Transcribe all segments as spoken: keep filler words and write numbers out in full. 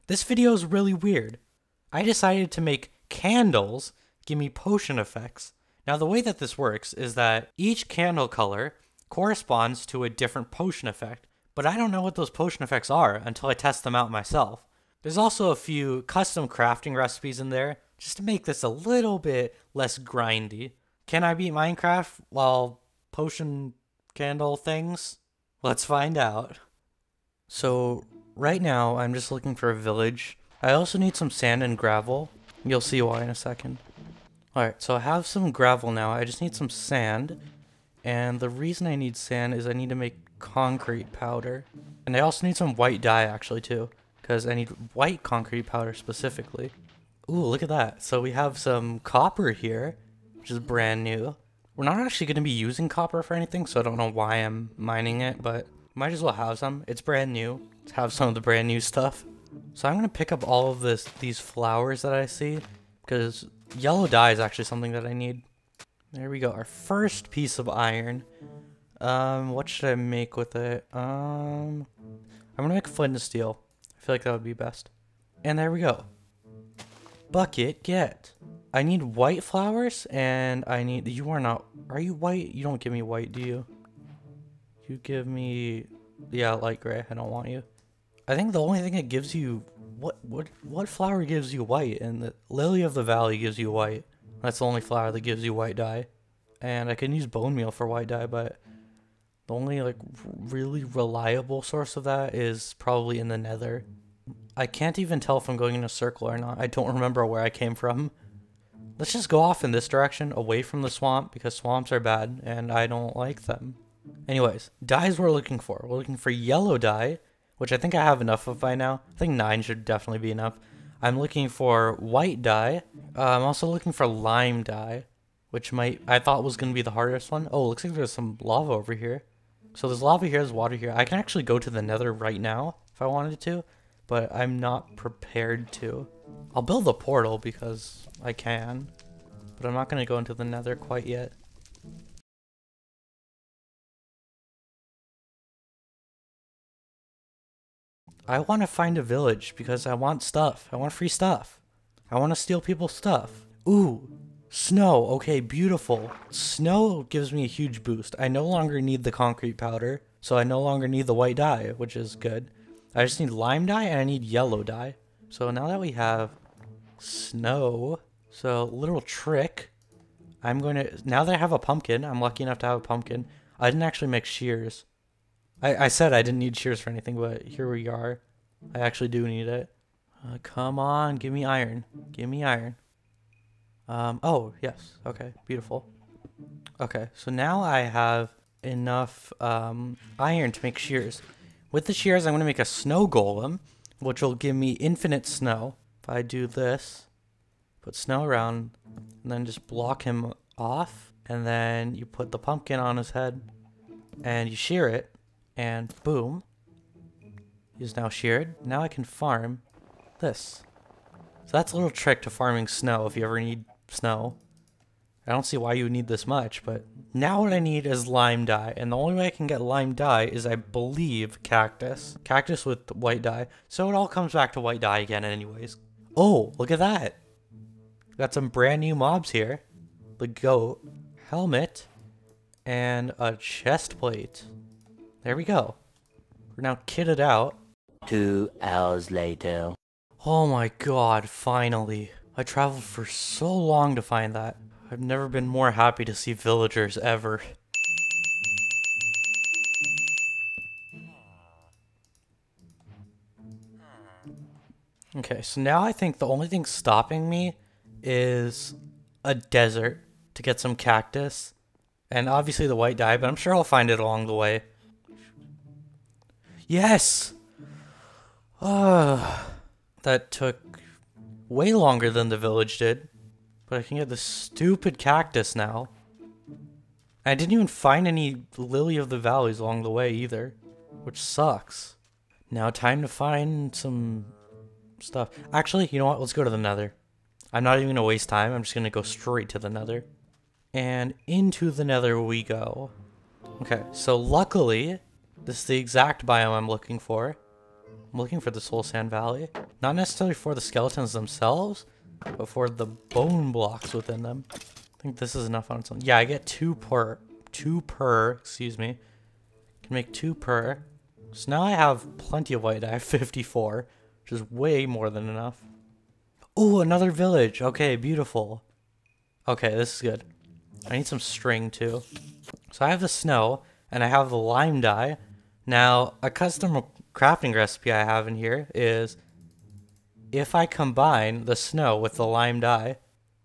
This video is really weird. I decided to make candles give me potion effects. Now the way that this works is that each candle color corresponds to a different potion effect, but I don't know what those potion effects are until I test them out myself. There's also a few custom crafting recipes in there just to make this a little bit less grindy. Can I beat Minecraft while potion candle things? Let's find out. So right now I'm just looking for a village. I also need some sand and gravel. You'll see why in a second. Alright, so I have some gravel now. I just need some sand. And the reason I need sand is I need to make concrete powder. And I also need some white dye actually too, because I need white concrete powder specifically. Ooh, look at that. So we have some copper here, which is brand new. We're not actually going to be using copper for anything, so I don't know why I'm mining it, but might as well have some. It's brand new. Let's have some of the brand new stuff. So I'm going to pick up all of this, these flowers that I see, because yellow dye is actually something that I need. There we go, our first piece of iron. Um, what should I make with it? Um, I'm gonna make flint and steel. I feel like that would be best. And there we go. Bucket get. I need white flowers, and I need, you are not, are you white? You don't give me white, do you? You give me, yeah, light gray. I don't want you. I think the only thing that gives you, what, what, what flower gives you white? And the lily of the valley gives you white. That's the only flower that gives you white dye. And I can use bone meal for white dye, but the only like really reliable source of that is probably in the nether. I can't even tell if I'm going in a circle or not. I don't remember where I came from. Let's just go off in this direction, away from the swamp, because swamps are bad and I don't like them. Anyways, dyes we're looking for. We're looking for yellow dye, which I think I have enough of by now. I think nine should definitely be enough. I'm looking for white dye. Uh, I'm also looking for lime dye, which might, I thought was going to be the hardest one. Oh, looks like there's some lava over here. So there's lava here, there's water here. I can actually go to the nether right now if I wanted to, but I'm not prepared to. I'll build a portal because I can, but I'm not going to go into the nether quite yet. I want to find a village because I want stuff. I want free stuff. I want to steal people's stuff. Ooh, snow. Okay, beautiful. Snow gives me a huge boost. I no longer need the concrete powder, so I no longer need the white dye, which is good. I just need lime dye and I need yellow dye. So now that we have snow, so little trick. I'm going to, now that I have a pumpkin, I'm lucky enough to have a pumpkin. I didn't actually make shears. I, I said I didn't need shears for anything, but here we are. I actually do need it. Uh, come on, give me iron. Give me iron. Um, oh, yes. Okay, beautiful. Okay, so now I have enough um, iron to make shears. With the shears, I'm going to make a snow golem, which will give me infinite snow. If I do this, put snow around, and then just block him off, and then you put the pumpkin on his head, and you shear it. And boom, he's now sheared. Now I can farm this. So that's a little trick to farming snow if you ever need snow. I don't see why you would need this much, but now what I need is lime dye. And the only way I can get lime dye is, I believe, cactus. Cactus with white dye. So it all comes back to white dye again anyways. Oh, look at that. Got some brand new mobs here. The goat, helmet, and a chest plate. There we go. We're now kitted out. Two hours later. Oh my god, finally. I traveled for so long to find that. I've never been more happy to see villagers ever. Okay, so now I think the only thing stopping me is a desert to get some cactus. And obviously the white dye, but I'm sure I'll find it along the way. Yes! Uh, that took way longer than the village did. But I can get this stupid cactus now. I didn't even find any lily of the valleys along the way either, which sucks. Now time to find some stuff. Actually, you know what? Let's go to the nether. I'm not even going to waste time. I'm just going to go straight to the nether. And into the nether we go. Okay, so luckily, this is the exact biome I'm looking for. I'm looking for the Soul Sand Valley. Not necessarily for the skeletons themselves, but for the bone blocks within them. I think this is enough on its own. Yeah, I get two per, two per, excuse me. Can make two per. So now I have plenty of white. I have fifty-four, which is way more than enough. Oh, another village. Okay, beautiful. Okay, this is good. I need some string too. So I have the snow, and I have the lime dye. Now, a custom crafting recipe I have in here is if I combine the snow with the lime dye,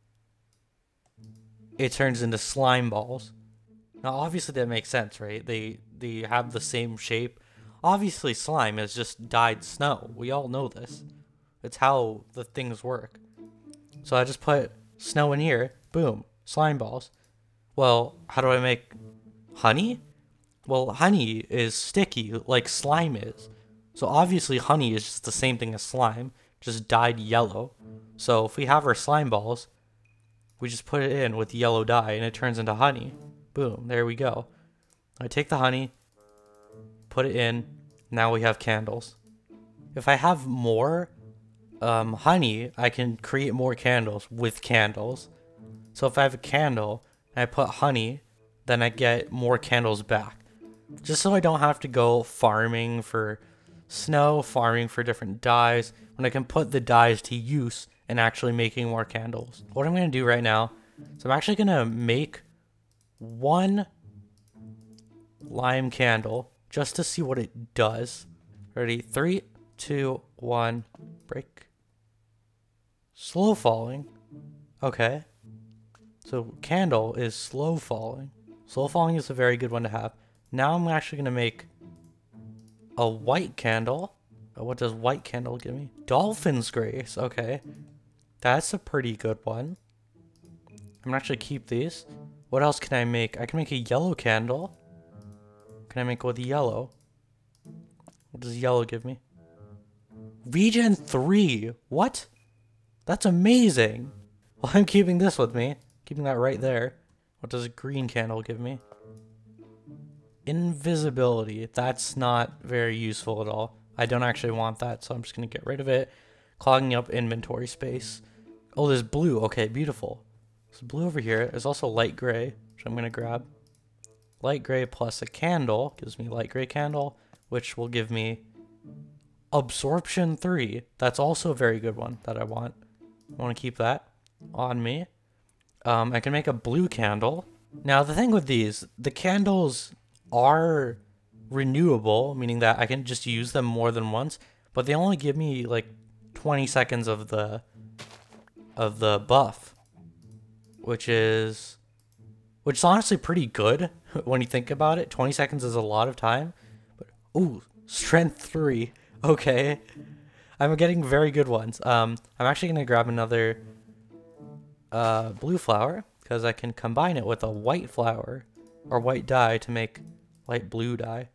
it turns into slime balls. Now, obviously that makes sense, right? They they have the same shape. Obviously, slime is just dyed snow. We all know this. It's how the things work. So I just put snow in here. Boom. Slime balls. Well, how do I make honey? Well, honey is sticky like slime is. So obviously honey is just the same thing as slime, just dyed yellow. So if we have our slime balls, we just put it in with yellow dye and it turns into honey. Boom, there we go. I take the honey, put it in, now we have candles. If I have more um, honey, I can create more candles with candles. So if I have a candle and I put honey, then I get more candles back. Just so I don't have to go farming for snow, farming for different dyes, when I can put the dyes to use and actually making more candles. What I'm going to do right now is I'm actually going to make one lime candle just to see what it does. Ready? Three, two, one, break. Slow falling. Okay. So candle is slow falling. Slow falling is a very good one to have. Now I'm actually going to make a white candle. What does white candle give me? Dolphin's Grace. Okay. That's a pretty good one. I'm gonna actually keep these. What else can I make? I can make a yellow candle. Can I make with yellow? What does yellow give me? Regen three. What? That's amazing. Well, I'm keeping this with me. Keeping that right there. What does a green candle give me? Invisibility. That's not very useful at all. I don't actually want that, so I'm just going to get rid of it. Clogging up inventory space. Oh, there's blue. Okay, beautiful. So blue over here. There's also light gray, which I'm going to grab. Light gray plus a candle gives me light gray candle, which will give me absorption three. That's also a very good one that I want. I want to keep that on me. Um, I can make a blue candle. Now, the thing with these, the candles are renewable, meaning that I can just use them more than once, but they only give me like twenty seconds of the of the buff, which is which is honestly pretty good when you think about it. twenty seconds is a lot of time. But ooh, strength three. Okay. I'm getting very good ones. Um I'm actually going to grab another uh blue flower because I can combine it with a white flower or white dye to make light blue dye.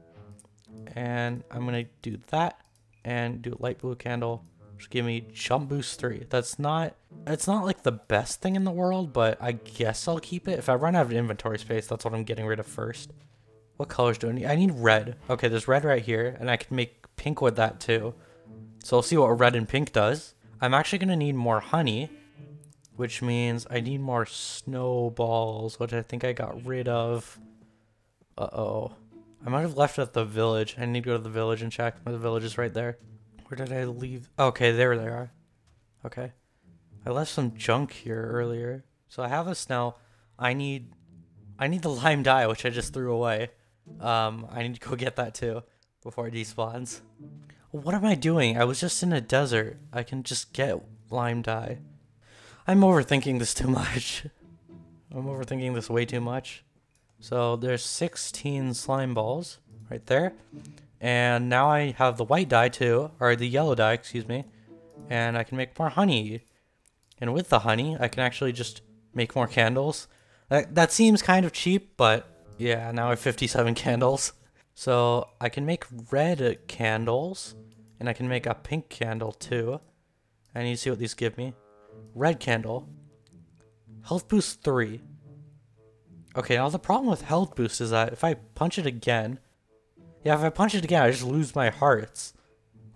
And I'm gonna do that and do a light blue candle. Just give me jump boost three. That's not, it's not like the best thing in the world, but I guess I'll keep it. If I run out of inventory space, that's what I'm getting rid of first. What colors do I need? I need red. Okay, there's red right here, and I can make pink with that too. So I'll see what red and pink does. I'm actually gonna need more honey, which means I need more snowballs, which I think I got rid of. Uh-oh. I might have left it at the village. I need to go to the village and check. The village is right there. Where did I leave? Okay, there they are. Okay. I left some junk here earlier. So I have this now. I need I need the lime dye, which I just threw away. Um, I need to go get that too before it despawns. What am I doing? I was just in a desert. I can just get lime dye. I'm overthinking this too much. I'm overthinking this way too much. So there's sixteen slime balls right there. And now I have the white dye too, or the yellow dye, excuse me. And I can make more honey. And with the honey, I can actually just make more candles. That, that seems kind of cheap, but yeah, now I have fifty-seven candles. So I can make red candles, and I can make a pink candle too. I need to see what these give me. Red candle. Health boost three. Okay, now the problem with health boost is that if I punch it again, yeah, if I punch it again, I just lose my hearts.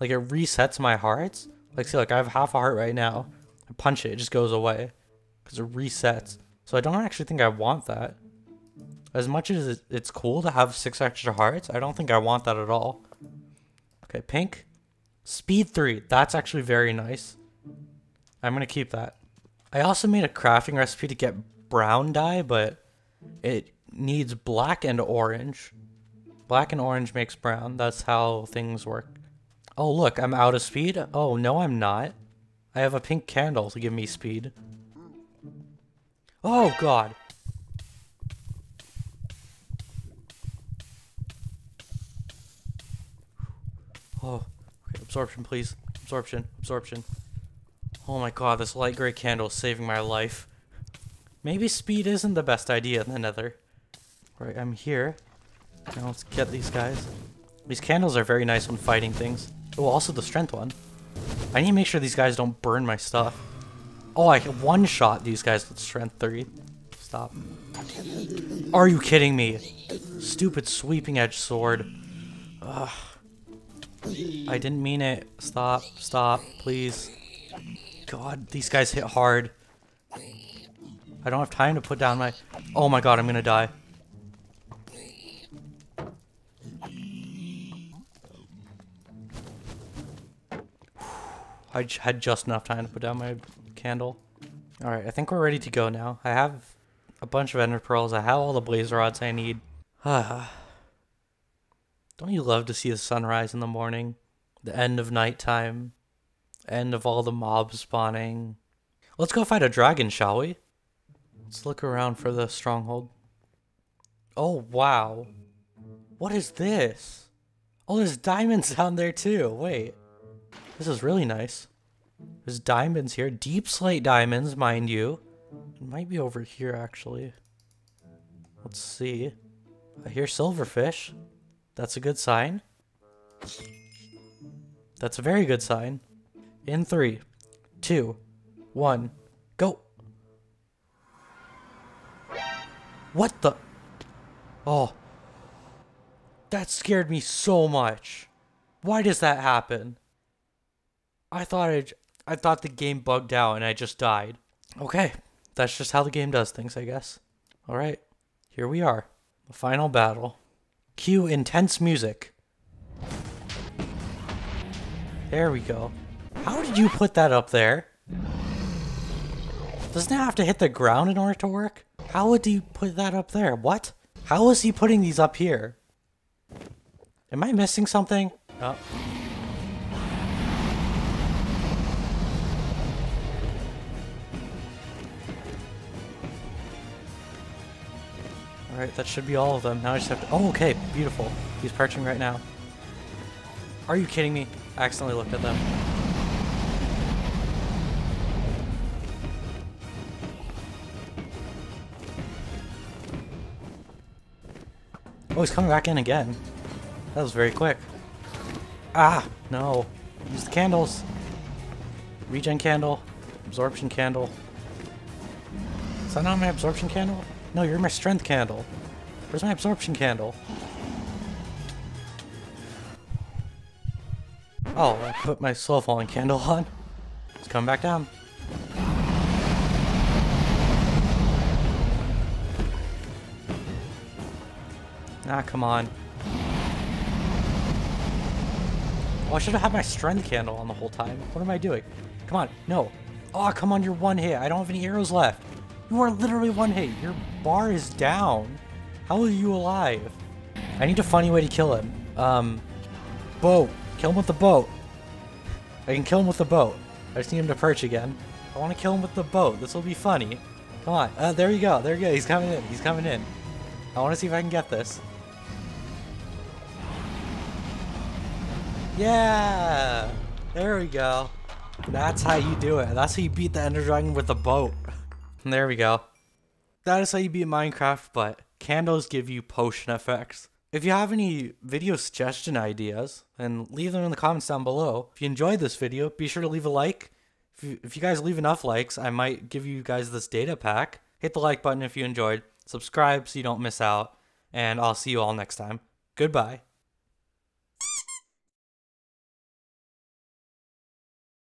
Like it resets my hearts. Like see, like I have half a heart right now. I punch it, it just goes away because it resets. So I don't actually think I want that. As much as it's cool to have six extra hearts, I don't think I want that at all. Okay, pink. Speed three. That's actually very nice. I'm going to keep that. I also made a crafting recipe to get brown dye, but it needs black and orange. Black and orange makes brown. That's how things work. Oh, look, I'm out of speed. Oh, no, I'm not. I have a pink candle to give me speed. Oh, God. Oh, okay, absorption, please. Absorption, absorption. Oh my god, this light gray candle is saving my life. Maybe speed isn't the best idea in the nether. Right, I'm here. Now let's get these guys. These candles are very nice when fighting things. Oh, also the strength one. I need to make sure these guys don't burn my stuff. Oh, I can one-shot these guys with strength three. Stop. Are you kidding me? Stupid sweeping edge sword. Ugh. I didn't mean it. Stop. Stop. Please. God, these guys hit hard. I don't have time to put down my... Oh my god, I'm gonna die. I j had just enough time to put down my candle. Alright, I think we're ready to go now. I have a bunch of ender pearls. I have all the blaze rods I need. Ah. Don't you love to see the sunrise in the morning? The end of nighttime. End of all the mobs spawning. Let's go fight a dragon, shall we? Let's look around for the stronghold. Oh, wow. What is this? Oh, there's diamonds down there too. Wait. This is really nice. There's diamonds here. Deep slate diamonds, mind you. It might be over here, actually. Let's see. I hear silverfish. That's a good sign. That's a very good sign. In three, two, one, go. What the? Oh. That scared me so much. Why does that happen? I thought I, I thought the game bugged out and I just died. Okay. That's just how the game does things, I guess. Alright. Here we are. The final battle. Cue intense music. There we go. How did you put that up there? Doesn't it have to hit the ground in order to work? How would you put that up there? What? How is he putting these up here? Am I missing something? Oh. Alright, that should be all of them. Now I just have to... Oh, okay. Beautiful. He's perching right now. Are you kidding me? I accidentally looked at them. Oh, he's coming back in again. That was very quick. Ah, no. Use the candles. Regen candle. Absorption candle. Is that not my absorption candle? No, you're my strength candle. Where's my absorption candle? Oh, I put my slow falling candle on. Let's come back down. Ah, come on. Oh, I should have had my strength candle on the whole time. What am I doing? Come on, no. Oh, come on, you're one hit. I don't have any arrows left. You are literally one hit. Your bar is down. How are you alive? I need a funny way to kill him. Um, boat. Kill him with the boat. I can kill him with the boat. I just need him to perch again. I want to kill him with the boat. This will be funny. Come on. Uh, there you go. There you go. He's coming in. He's coming in. I want to see if I can get this. Yeah! There we go. That's how you do it. That's how you beat the Ender Dragon with the boat. There we go. That is how you beat Minecraft, but candles give you potion effects. If you have any video suggestion ideas, then leave them in the comments down below. If you enjoyed this video, be sure to leave a like. If you, if you guys leave enough likes, I might give you guys this data pack. Hit the like button if you enjoyed. Subscribe so you don't miss out. And I'll see you all next time. Goodbye.